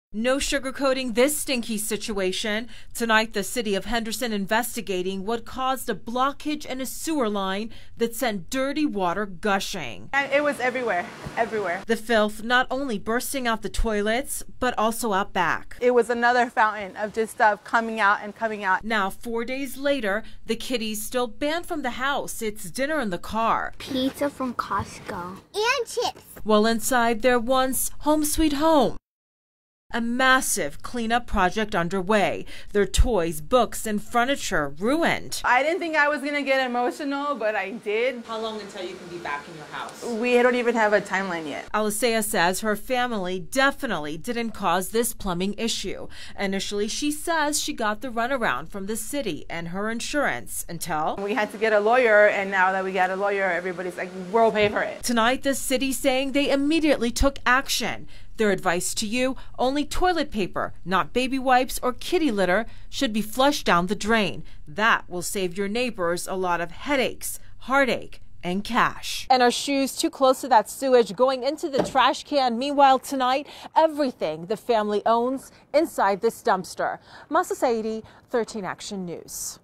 No sugarcoating this stinky situation. Tonight, the city of Henderson investigating what caused a blockage in a sewer line that sent dirty water gushing. And it was everywhere, everywhere. The filth not only bursting out the toilets, but also out back. It was another fountain of just stuff coming out and coming out. Now, 4 days later, the kitty's still banned from the house. It's dinner in the car. Pizza from Costco. And chips. While inside their once home sweet home. A massive cleanup project underway. Their toys, books, and furniture ruined. I didn't think I was going to get emotional, but I did. How long until you can be back in your house? We don't even have a timeline yet. Alicea says her family definitely didn't cause this plumbing issue. Initially, she says she got the runaround from the city and her insurance until we had to get a lawyer, and now that we got a lawyer, everybody's like, we'll pay for it. Tonight, the city saying they immediately took action. Their advice to you, only toilet paper, not baby wipes or kitty litter, should be flushed down the drain. That will save your neighbors a lot of headaches, heartache, and cash. And our shoes too close to that sewage going into the trash can. Meanwhile, tonight, everything the family owns inside this dumpster. Masa Saidi, 13 Action News.